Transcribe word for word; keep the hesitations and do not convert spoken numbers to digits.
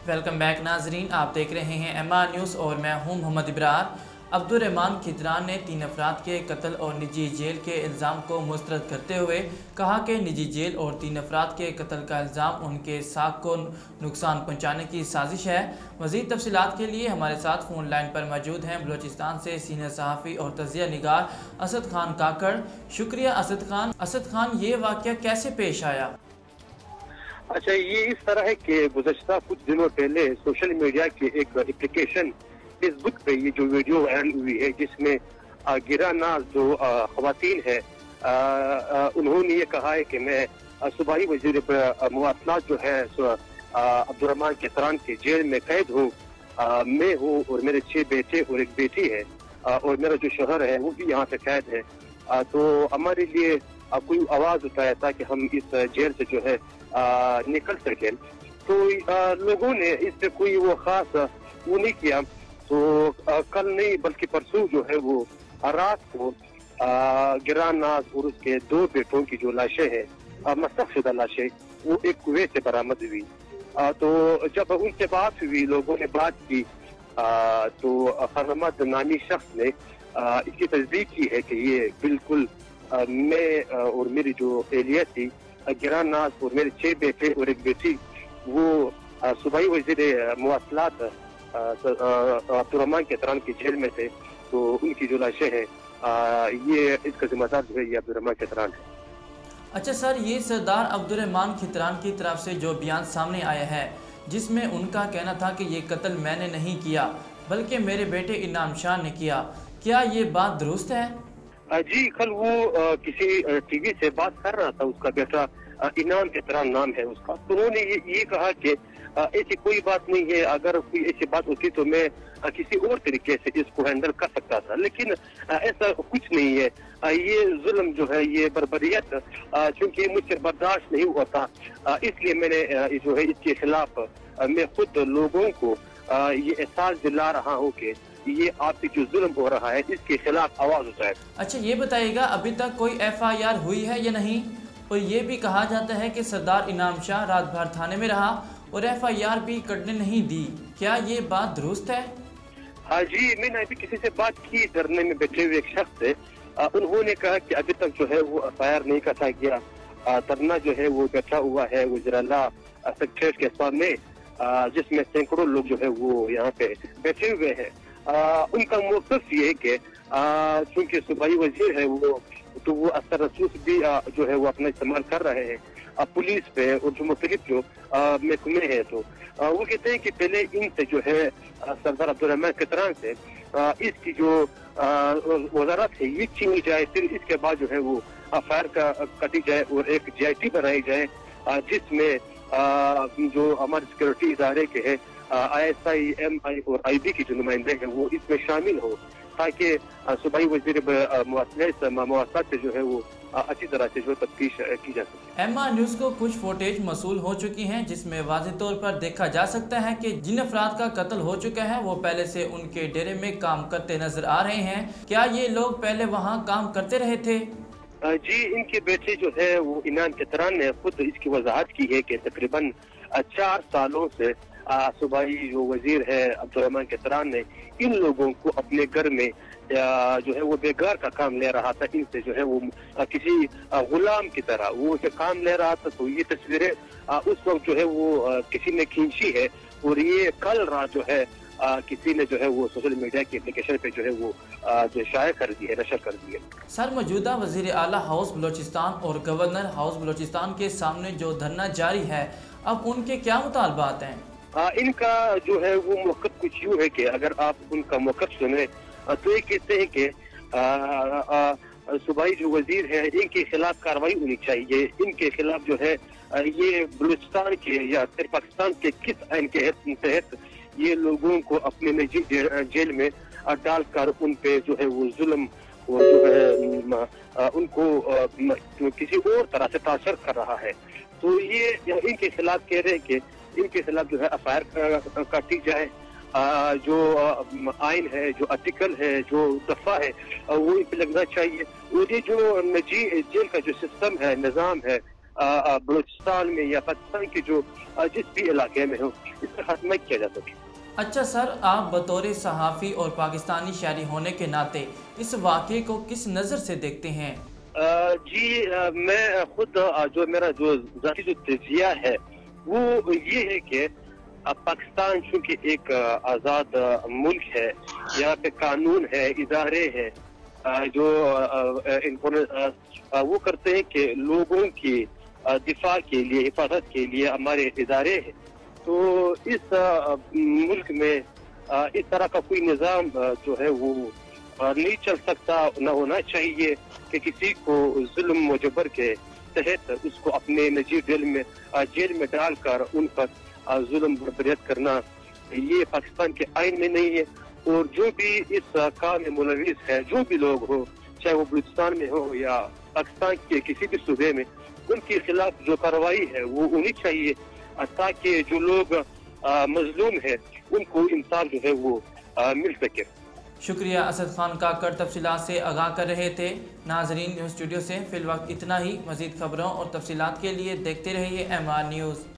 Welcome back नाजरीन, आप देख रहे हैं एम आर न्यूज़ और मैं हूं मोहम्मद इब्रार। अब्दुर्रहमान खिदरान ने तीन अफराद के कत्ल और निजी जेल के इल्ज़ाम को मुस्तरद करते हुए कहा कि निजी जेल और तीन अफराद के कत्ल का इल्ज़ाम उनके साख को नुकसान पहुँचाने की साजिश है। मज़ीद तफसीलात के लिए हमारे साथ फ़ोन लाइन पर मौजूद हैं बलोचिस्तान से सीनियर सहाफ़ी और तज़िया निगार असद खान काकड़। शुक्रिया असद खान। असद खान, ये वाक़या कैसे पेश आया? अच्छा, ये इस तरह है कि गुज़श्ता कुछ दिनों पहले सोशल मीडिया के एक एप्लीकेशन फेसबुक पे ये जो वीडियो वायरल हुई है जिसमें गिरानाज जो ख़वातीन है उन्होंने ये कहा है कि मैं सूबाई वज़ीर मवासलात जो है अब्दुर्रहमान खिदरान के जेल में कैद हूँ। मैं हूँ और मेरे छह बेटे और एक बेटी है और मेरा जो शोहर है वो भी यहाँ पे कैद है। आ, तो हमारे लिए आ, कोई आवाज़ उठाया ताकि हम इस जेल से जो है आ, निकल सके। तो आ, लोगों ने इस पे कोई वो खास वो नहीं किया। तो आ, कल नहीं बल्कि परसों जो है वो रात को गिरानाज और उसके दो बेटों की जो लाशें हैं मस्तकशुदा लाशें वो एक कुएं से बरामद हुई। आ, तो जब उनसे बात हुई, लोगों ने बात की आ, तो फरमद नामी शख्स ने आ, इसकी तस्दीक की है कि ये बिल्कुल आ, मैं आ, और मेरी जो एहलियत थी गिरानाज और मेरे छह बेटे और एक बेटी वो सूबाई वज़ीर मवासलात अब्दुर्रहमान खिदरान की जेल में थे। तो उनकी जो लाशें हैं ये इसका जिम्मेदार जो है ये अब्दुर्रहमान खिदरान है। अच्छा सर, ये सरदार अब्दुर्रहमान खिदरान की तरफ से जो बयान सामने आया है जिसमें उनका कहना था कि ये कत्ल मैंने नहीं किया बल्कि मेरे बेटे इनाम शाह ने किया, क्या ये बात दुरुस्त है? जी, कल वो आ, किसी टीवी से बात कर रहा था, उसका बेटा इनाम खिदरान नाम है उसका। तो उन्होंने ये, ये कहा कि ऐसी कोई बात नहीं है, अगर कोई ऐसी बात होती तो मैं आ, किसी और तरीके से इसको हैंडल कर सकता था, लेकिन आ, ऐसा कुछ नहीं है। आ, ये जुल्म जो है ये बर्बरियत चूंकि मुझसे बर्दाश्त नहीं हुआ था, आ, इसलिए मैंने आ, जो है इसके खिलाफ आ, मैं खुद लोगों को आ, ये एहसास दिला रहा हूँ कि ये आप पे जो जुल्म हो रहा है इसके खिलाफ आवाज उठाए। अच्छा, ये बताइएगा अभी तक कोई एफ आई आर हुई है या नहीं? और ये भी कहा जाता है कि सरदार इनाम शाह रात भर थाने में रहा और एफ आई आर भी करने नहीं दी, क्या ये बात दुरुस्त है? हाँ जी, मैंने अभी किसी से बात की, धरने में बैठे हुए एक शख्स से, उन्होंने कहा कि अभी तक जो है वो एफ आई आर नहीं कटा गया। धरना जो है वो बैठा हुआ है वज़ीर-ए-आला सेक्रेटरीट के सामने, जिसमें सैकड़ों लोग जो है वो यहाँ पे बैठे हुए हैं। आ, उनका मौक़िफ़ ये है कि चूंकि सूबाई वज़ीर है वो, तो वो असर रसूख भी आ, जो है वो अपना इस्तेमाल कर रहे हैं आ, पुलिस पे और जो मुख्तलिफ जो महकमे हैं। तो आ, वो कहते हैं कि पहले इनसे जो है सरदार अब्दुर्रहमान खिदरान से आ, इसकी जो वज़ारत है ये छीनी जाए, फिर इसके बाद जो है वो एफ आई आर का कटी जाए और एक जी आई टी बनाई जाए जिसमें जो हमारे सिक्योरिटी इदारे के हैं आई एस आई, एम आई और आई बी की जो नुमाइंदे हैं वो इसमें शामिल हो, ताकि सूबाई वज़ीर मवासलात से जो है वो अच्छी तरह से जो तफ्तीश की जा सके। एम आर न्यूज़ को कुछ फुटेज मौसूल हो चुकी हैं जिसमें वाज़ेह तौर पर देखा जा सकता है कि जिन अफराद का कत्ल हो चुका है वो पहले से उनके डेरे में काम करते नजर आ रहे हैं। क्या ये लोग पहले वहाँ काम करते रहे थे? जी, इनके बेटे जो है वो इनाम खिदरान ने खुद इसकी वजाहत की है कि तकरीबन चार सालों से सूबाई जो वजीर है अब्दुर्रहमान खिदरान ने इन लोगों को अपने घर में जो है वो बेगार का काम ले रहा था, इनसे जो है वो किसी गुलाम की तरह वो काम ले रहा था। तो ये तस्वीरें उस वक्त जो है वो किसी ने खींची है और ये कल रात जो है आ, किसी ने जो है वो सोशल मीडिया की एप्लीकेशन पे जो है वो आ, जो शाया कर दी है, नशर कर दी है। सर, मौजूदा वज़ीर आला हाउस बलोचिस्तान और गवर्नर हाउस बलोचिस्तान के सामने जो धरना जारी है, अब उनके क्या मुतालबात हैं? आ, इनका जो है वो मौक़िफ़ कुछ यूँ है कि अगर आप उनका मौक़िफ़ सुने तो ये कहते हैं कि सूबाई जो वजीर है इनके खिलाफ कार्रवाई होनी चाहिए, इनके खिलाफ जो है ये बलूचिस्तान के या फिर पाकिस्तान के किस आइन के तहत ये लोगों को अपने निजी जेल में डालकर उन पे जो है वो जुल्म वो जो है उनको किसी और तरह से तासर कर रहा है। तो ये इनके खिलाफ कह रहे हैं कि इनके खिलाफ जो है एफ आई आर काटी जाए, जो आइन है, जो आर्टिकल है, जो दफा है वो इन पे लगना चाहिए। और ये जो निजी जेल का जो सिस्टम है, निज़ाम है, बलूचिस्तान में या पाकिस्तान के जो जिस भी इलाके में हो, इसका खात्मा किया जा सके। अच्छा सर, आप बतौर सहाफ़ी और पाकिस्तानी शहरी होने के नाते इस वाक़े को किस नज़र से देखते हैं? आ, जी आ, मैं खुद आ, जो मेरा जो ज़ाती जो तजिया है वो ये है कि पाकिस्तान चूँकि एक आज़ाद मुल्क है, यहाँ पे कानून है, इदारे हैं जो इनको वो करते हैं कि लोगों की दिफा के लिए, हिफाजत के लिए हमारे इदारे हैं। तो इस मुल्क में इस तरह का कोई निज़ाम जो है वो नहीं चल सकता, न होना चाहिए कि किसी को जुल्म व जबर के तहत उसको अपने निजी जेल में जेल में डालकर उन पर जुल्म बर्बरियत करना, ये पाकिस्तान के आइन में नहीं है। और जो भी इस काम में मुलविस है, जो भी लोग हो, चाहे वो बलूचिस्तान में हो या पाकिस्तान के किसी भी सूबे में, उनके खिलाफ जो कार्रवाई है वो होनी चाहिए, ताकि जो लोग मजलूम है उनको इंसाफ जो है वो आ, मिल सके। शुक्रिया असद खान काकड़ तफसीलात से आगाह कर रहे थे। नाजरीन, न्यूज़ स्टूडियो से फिल वक्त इतना ही। मज़ीद खबरों और तफसीलात के लिए देखते रहिए एम आर न्यूज़।